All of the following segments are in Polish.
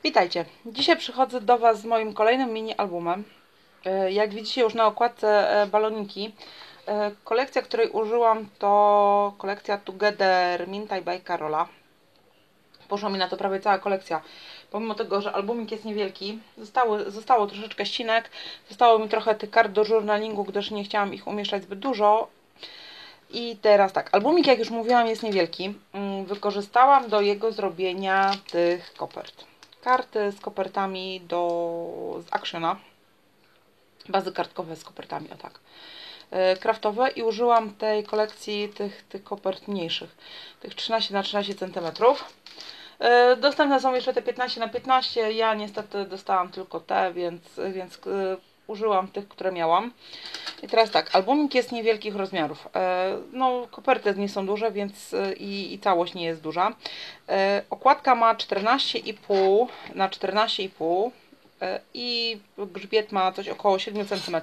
Witajcie! Dzisiaj przychodzę do Was z moim kolejnym mini albumem. Jak widzicie już na okładce baloniki. Kolekcja, której użyłam, to kolekcja Together Mintaj by Karola. Poszła mi na to prawie cała kolekcja. Pomimo tego, że albumik jest niewielki, zostało troszeczkę ścinek, zostało mi trochę tych kart do journalingu, gdyż nie chciałam ich umieszczać zbyt dużo. I teraz tak, albumik, jak już mówiłam, jest niewielki. Wykorzystałam do jego zrobienia tych kopert. Karty z kopertami z Actiona. Bazy kartkowe z kopertami, o tak. Kraftowe i użyłam tej kolekcji tych kopert mniejszych. Tych 13 na 13 cm. Dostępne są jeszcze te 15 na 15. Ja niestety dostałam tylko te, więc użyłam tych, które miałam. I teraz tak, albumik jest niewielkich rozmiarów. No, koperty nie są duże, więc i całość nie jest duża. Okładka ma 14,5 na 14,5 i grzbiet ma coś około 7 cm.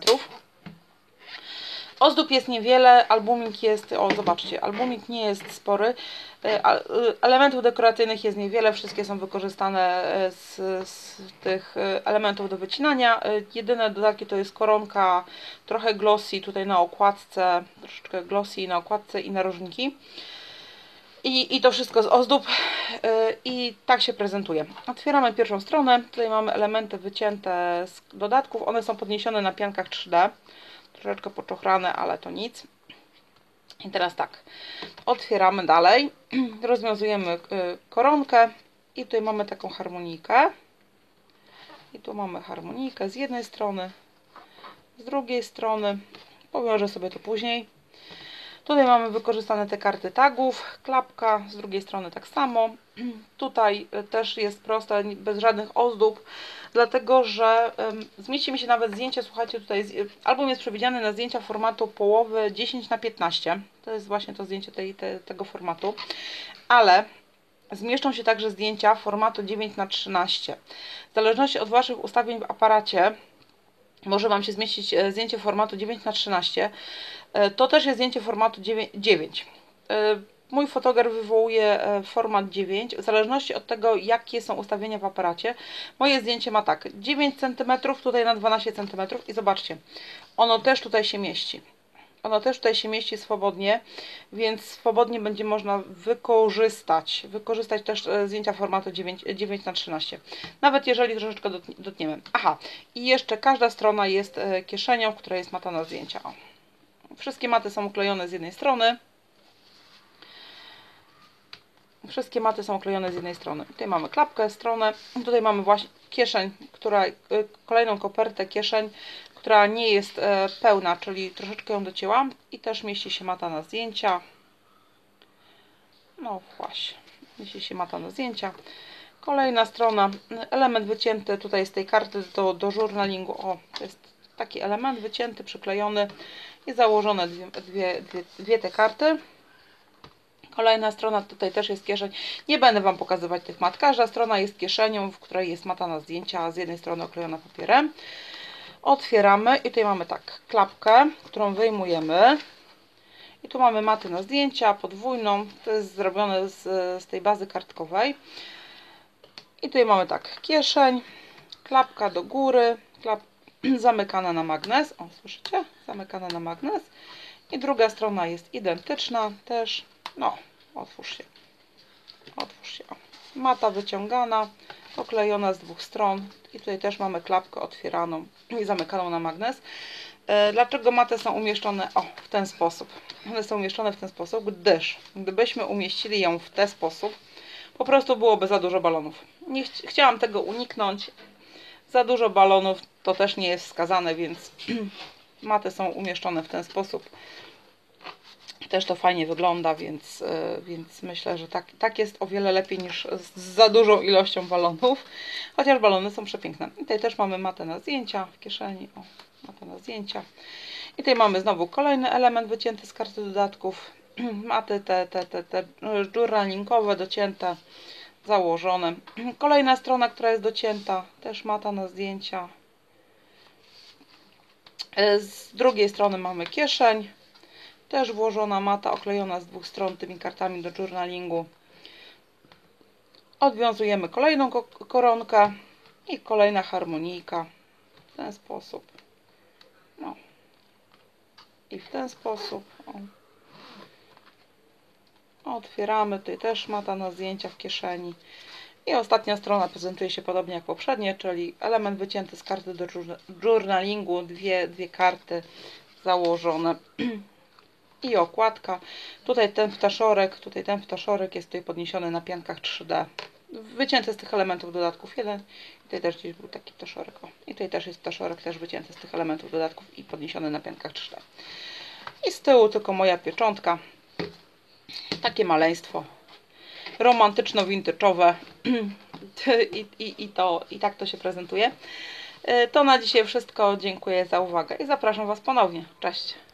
Ozdób jest niewiele, albumik jest, o zobaczcie, albumik nie jest spory, elementów dekoracyjnych jest niewiele, wszystkie są wykorzystane z tych elementów do wycinania. Jedyne dodatki to jest koronka, trochę glossy tutaj na okładce, troszeczkę glossy na okładce i narożniki. I to wszystko z ozdób i tak się prezentuje. Otwieramy pierwszą stronę, tutaj mamy elementy wycięte z dodatków, one są podniesione na piankach 3D. Troszeczkę poczochrane, ale to nic. I teraz tak, otwieramy dalej, rozwiązujemy koronkę i tutaj mamy taką harmonijkę. I tu mamy harmonijkę z jednej strony, z drugiej strony. Powiążę sobie to później. Tutaj mamy wykorzystane te karty tagów, klapka, z drugiej strony tak samo. Tutaj też jest proste, bez żadnych ozdób, dlatego że zmieści mi się nawet zdjęcie, słuchajcie, tutaj album jest przewidziany na zdjęcia formatu połowy 10 na 15. To jest właśnie to zdjęcie tego formatu, ale zmieszczą się także zdjęcia formatu 9 na 13. W zależności od Waszych ustawień w aparacie może Wam się zmieścić zdjęcie formatu 9 na 13. To też jest zdjęcie formatu 9. Mój fotograf wywołuje format 9, w zależności od tego, jakie są ustawienia w aparacie. Moje zdjęcie ma tak, 9 cm, tutaj na 12 cm i zobaczcie, ono też tutaj się mieści. Ono też tutaj się mieści swobodnie, więc swobodnie będzie można wykorzystać też zdjęcia formatu 9 na 13. Nawet jeżeli troszeczkę dotniemy. Aha, i jeszcze każda strona jest kieszenią, w której jest mata na zdjęcia. O. Wszystkie maty są uklejone z jednej strony. Wszystkie maty są uklejone z jednej strony. Tutaj mamy klapkę, stronę. Tutaj mamy właśnie kieszeń, kolejną kopertę, kieszeń, która nie jest pełna, czyli troszeczkę ją docięłam. I też mieści się mata na zdjęcia. No właśnie, mieści się mata na zdjęcia. Kolejna strona, element wycięty tutaj z tej karty do journalingu. O, to jest taki element wycięty, przyklejony i założone dwie te karty. Kolejna strona, tutaj też jest kieszeń. Nie będę Wam pokazywać tych mat. Każda strona jest kieszenią, w której jest mata na zdjęcia, z jednej strony oklejona papierem. Otwieramy i tutaj mamy tak, klapkę, którą wyjmujemy. I tu mamy maty na zdjęcia, podwójną. To jest zrobione z tej bazy kartkowej. I tutaj mamy tak, kieszeń, klapka do góry, zamykana na magnes. O, słyszycie? Zamykana na magnes. I druga strona jest identyczna też. No, otwórz się. Otwórz się. O. Mata wyciągana, oklejona z dwóch stron. I tutaj też mamy klapkę otwieraną i zamykaną na magnes. Dlaczego maty są umieszczone w ten sposób? One są umieszczone w ten sposób, gdyż gdybyśmy umieścili ją w ten sposób, po prostu byłoby za dużo balonów. Nie chciałam tego uniknąć. Za dużo balonów to też nie jest wskazane, więc maty są umieszczone w ten sposób. Też to fajnie wygląda, więc myślę, że tak jest o wiele lepiej niż z za dużą ilością balonów. Chociaż balony są przepiękne. I tutaj też mamy matę na zdjęcia w kieszeni. O, matę na zdjęcia. I tutaj mamy znowu kolejny element wycięty z karty dodatków. Maty te journalingowe, docięte, założone. Kolejna strona, która jest docięta, też mata na zdjęcia. Z drugiej strony mamy kieszeń. Też włożona mata, oklejona z dwóch stron tymi kartami do journalingu. Odwiązujemy kolejną koronkę i kolejna harmonijka w ten sposób. No. I w ten sposób. O. Otwieramy, tutaj też mata na zdjęcia w kieszeni. I ostatnia strona prezentuje się podobnie jak poprzednie, czyli element wycięty z karty do journalingu, dwie karty założone i okładka. Tutaj ten ptaszorek jest tutaj podniesiony na piankach 3D. Wycięty z tych elementów dodatków 1. I tutaj też gdzieś był taki ptaszorek. O. I tutaj też jest ptaszorek, też wycięty z tych elementów dodatków i podniesiony na piankach 3D. I z tyłu tylko moja pieczątka. Takie maleństwo romantyczno-vintage'owe. I tak to się prezentuje. To na dzisiaj wszystko. Dziękuję za uwagę i zapraszam Was ponownie. Cześć!